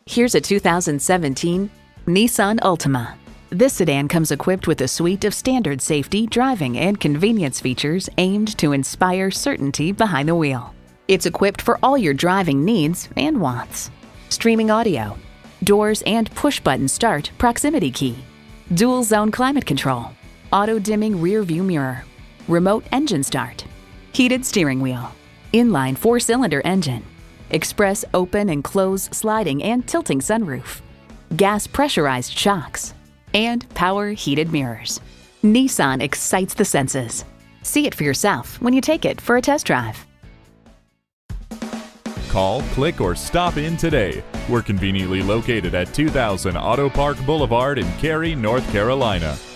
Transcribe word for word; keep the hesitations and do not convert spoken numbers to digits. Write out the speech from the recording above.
Here's a two thousand seventeen Nissan Altima. This sedan comes equipped with a suite of standard safety, driving, and convenience features aimed to inspire certainty behind the wheel. It's equipped for all your driving needs and wants. Streaming audio, doors and push-button start proximity key, dual zone climate control, auto-dimming rear view mirror, remote engine start, heated steering wheel, inline four-cylinder engine, express open and close sliding and tilting sunroof, gas pressurized shocks, and power heated mirrors. Nissan excites the senses. See it for yourself when you take it for a test drive. Call, click, or stop in today. We're conveniently located at two thousand Auto Park Boulevard in Cary, North Carolina.